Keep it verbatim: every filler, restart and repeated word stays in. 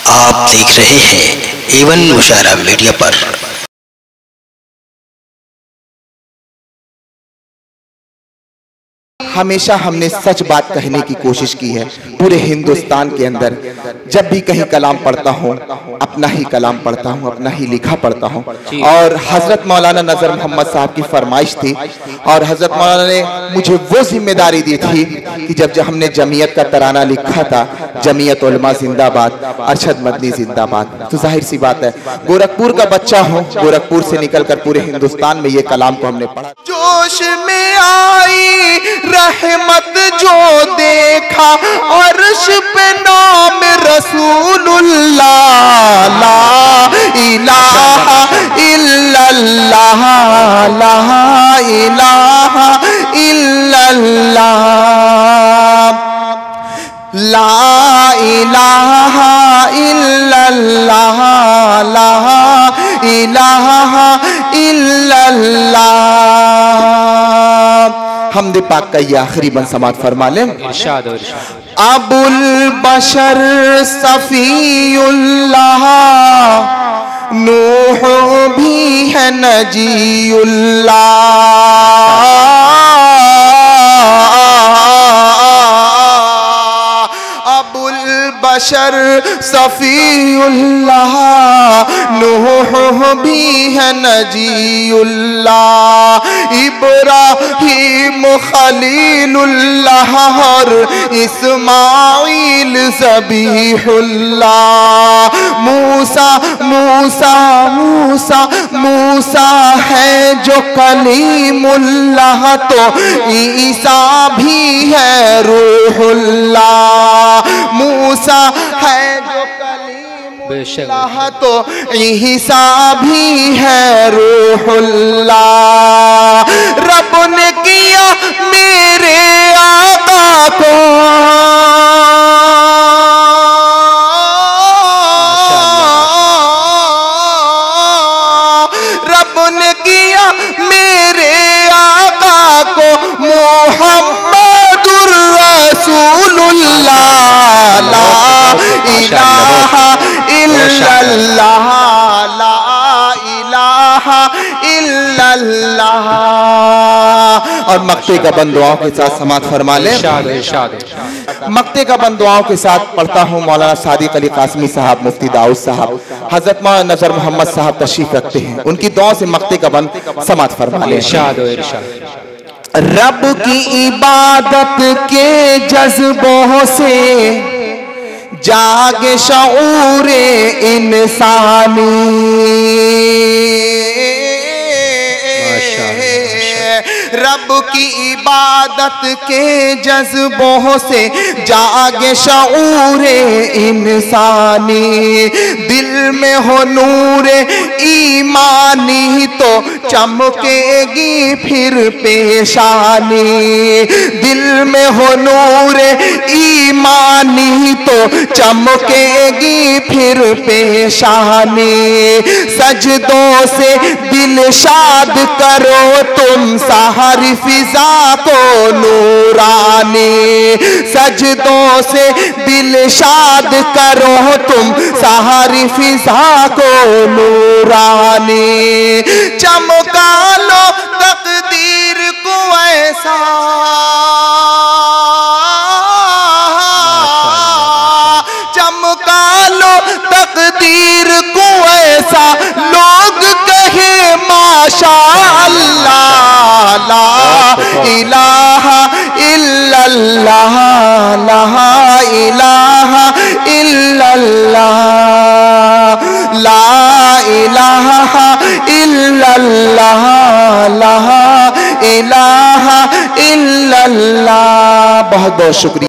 आप देख रहे हैं एवन मुशायरा मीडिया पर। हमेशा हमने सच बात कहने की कोशिश की है पूरे हिंदुस्तान के अंदर। जब भी कहीं कलाम पढ़ता हूँ, अपना ही कलाम पढ़ता हूँ, अपना ही लिखा पढ़ता हूँ। और हजरत मौलाना नजर मोहम्मद साहब की फरमाइश थी और हजरत मौलाना ने मुझे वो जिम्मेदारी दी थी कि जब जब हमने जमीयत का तराना लिखा था, जमीयत उलमा जिंदाबाद, अरशद मदनी जिंदाबाद, तो जाहिर सी बात है गोरखपुर का बच्चा हूँ, गोरखपुर से निकलकर पूरे हिंदुस्तान में ये कलाम को हमने पढ़ा। जोश में आई रहमत जो देखा अर्श पे नाम रसूलुल्लाह, ला इलाहा इल्लल्लाह, ला इलाहा इल्लल्लाह, ला इलाहा इल्लल्लाह, ला इलाहा इल्लल्लाह। हमदे पाक का ये आखिरी बंद समात फरमा लें। इरशाद हो इरशाद। अबुल बशर सफीउल्लाह, नूह भी है नजीउल्लाह, अबुल बशर सफीउल्लाह, नूह भी है नजीउल्लाह, इब्राहीम खलीलुल्लाह और इस्माइल ज़बीहुल्लाह, मूसा मूसा मूसा मूसा है जो कलीमुल्लाह, तो ईसा भी है रूहुल्लाह, मूसा है जो कलीमुल्लाह, तो ईसा भी है रूहुल्लाह। रब ने किया मेरे आका को रब ने किया मेरे आका को मुहम्मदुर रसूलुल्लाह, ला इलाहा इल्लल्लाह, ला इलाहा इल्लल्लाह। और मक्ते का बंद दुआओं के साथ समात फरमा लें। मक्ते का बंद दुआओं के साथ पढ़ता हूँ मौलाना सादिक अली कासमी साहब, मुफ्ती दाऊद साहब, हजरत मौलाना नजर मोहम्मद साहब तशरीफ रखते हैं, उनकी दुआओं से मक्ते का बंद समात फरमा लें। रब की इबादत के जज्बों से जागे शऊरे इंसानी, रब की इबादत के जज्बों से जागे शऊरे इंसानी, दिल में हो नूरे ईमानी तो चमकेगी फिर पेशानी, दिल में हो नूरे ईमानी तो चमकेगी फिर पेशानी, सजदों से दिल शाद करो तुम सारी फिजा को नूरानी, सजदों से दिल शाद करो तुम सारी फिजा को नूरानी, चमका लो तकदीर को ऐसा, चमका लो तकदीर को ऐसा लोग कहे माशा अल्लाह, ला इलाहा इल्लल्लाह, ला इलाहा इल्लल्लाह, ला इलाहा इल्लल्लाह, ला इलाहा इल्लल्लाह। बहुत बहुत शुक्रिया।